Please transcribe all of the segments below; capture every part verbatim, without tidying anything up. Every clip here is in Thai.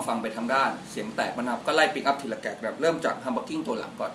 ฟังไปทางด้านเสียงแตกมันนะครับก็ไล่ปิกอัพทีละแกะแบบเริ่มจากฮัมบักกิ้งตัวหลังก่อน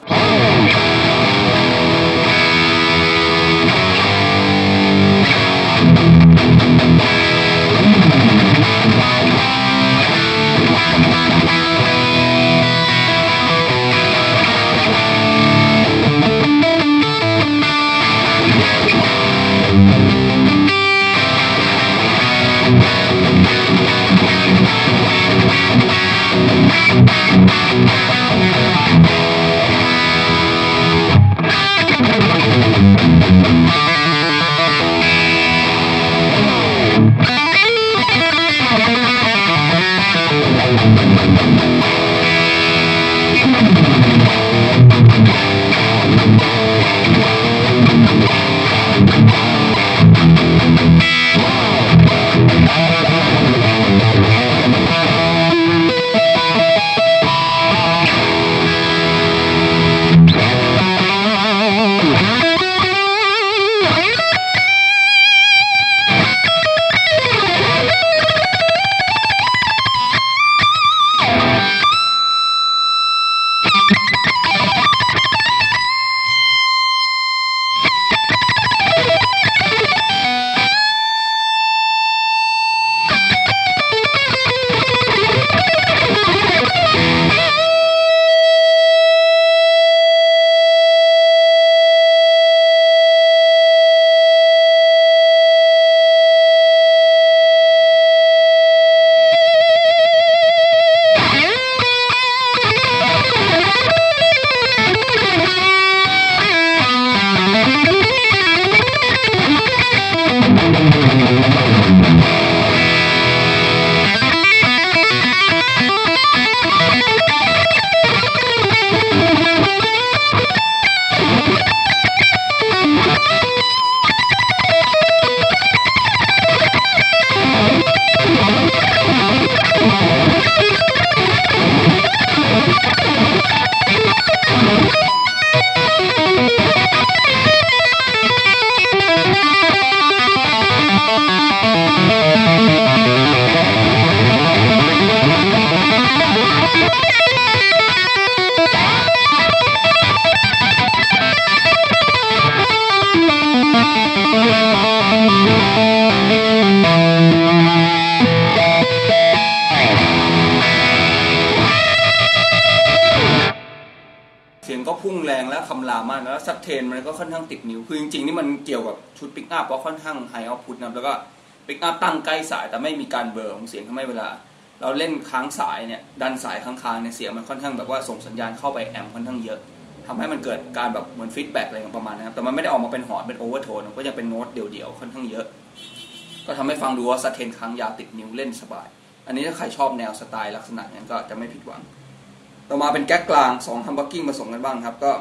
พุ่งแรงและคำรามมากแล้วซับเทนมันก็ค่อนข้างติดนิ้วคือจริงๆนี่มันเกี่ยวกับชุดปิกอัพเพราะค่อนข้างไฮเอาท์พุตนะแล้วก็ปิกอัพตั้งใกล้สายแต่ไม่มีการเบลอของเสียงทำให้เวลาเราเล่นค้างสายเนี่ยดันสายค้างๆเนี่ยเสียงมันค่อนข้างแบบว่าส่งสัญญาณเข้าไปแอมค่อนข้างเยอะทำให้มันเกิดการแบบเหมือนฟีดแบ็กอะไรประมาณนะครับแต่มันไม่ได้ออกมาเป็นหอนเป็นโอเวอร์โทนก็ยังเป็นโน้ตเดี่ยวๆค่อนข้างเยอะก็ทำให้ฟังดูว่าซับเทนค้างยาวติดนิ้วเล่นสบายอันนี้ถ้าใครชอบแนวสไตล์ลักษณะนั้นก็จะไม่ผิดหวังต่อมาเป็นแก๊กกลางสองฮัมบักกิ้งผสมกันบ้างครับก็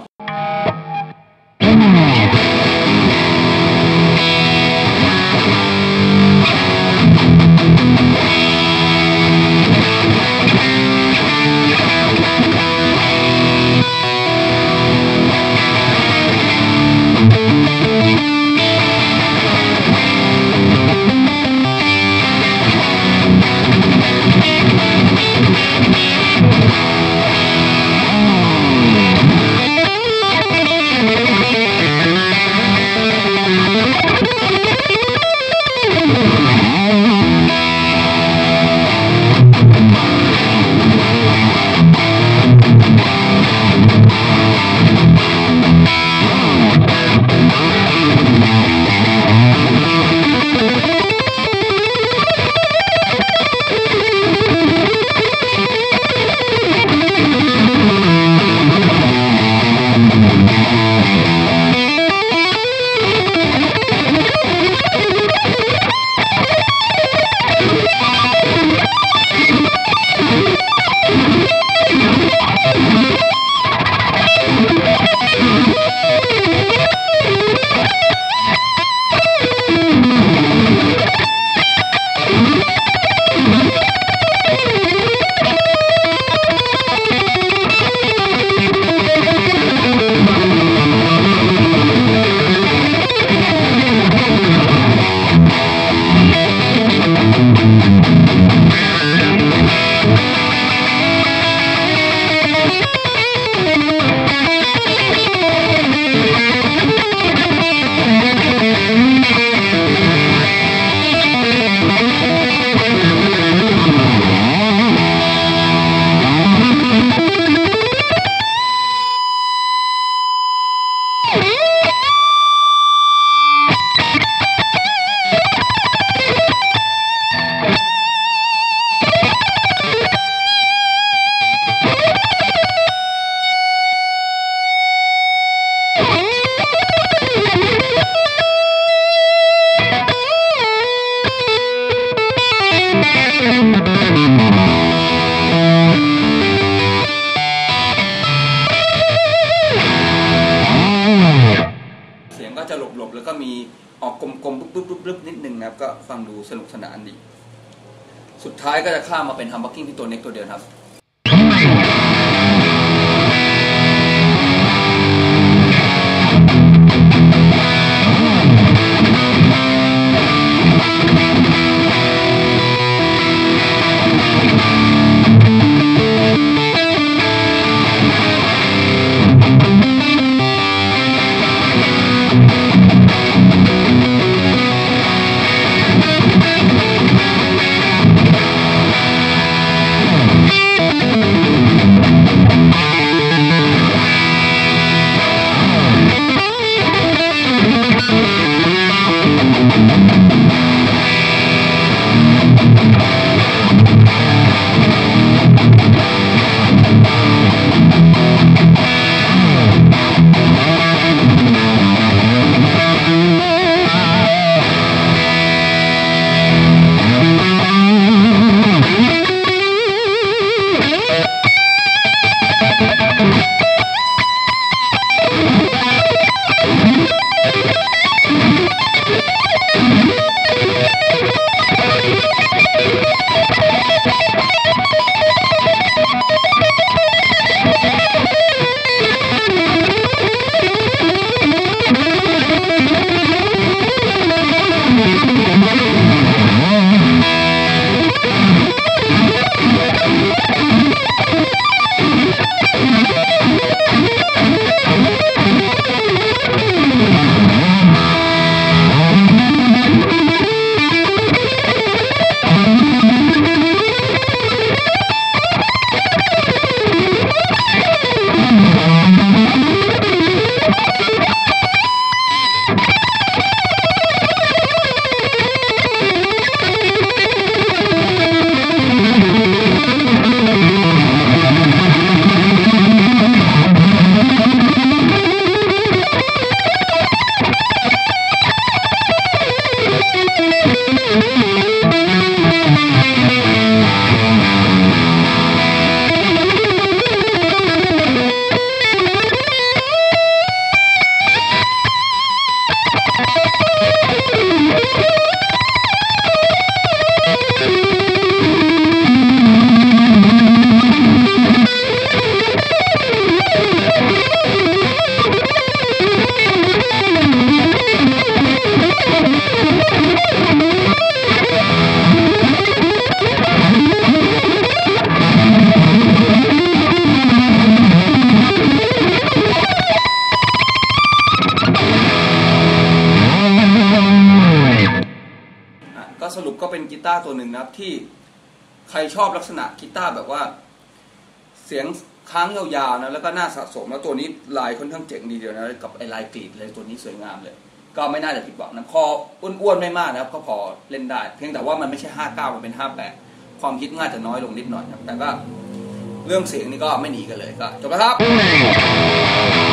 กลมๆปุ๊บๆๆนิดนึงนะครับก็ฟังดูสนุกสนานดีสุดท้ายก็จะข้ามมาเป็นฮัมบักกิ้งที่ตัวเน็กตัวเดียวครับสรุปก็เป็นกีตาร์ตัวหนึ่งนะครับที่ใครชอบลักษณะกีตาร์แบบว่าเสียงค้างยาวๆนะแล้วก็น่าสะสมแล้วตัวนี้ลายค่อนข้างเจ๋งดีเดียวนะกับไอลายกรีดเลยตัวนี้สวยงามเลยก็ไม่น่าจะผิดหวังนะพออ้วนๆไม่มากนะครับก็พอเล่นได้เพียงแต่ว่ามันไม่ใช่ห้าเก้ามันเป็นห้าแปดความฮิตง่ายจะน้อยลงนิดหน่อยนะแต่ก็เรื่องเสียงนี่ก็ไม่หนีกันเลยก็จบแล้วครับ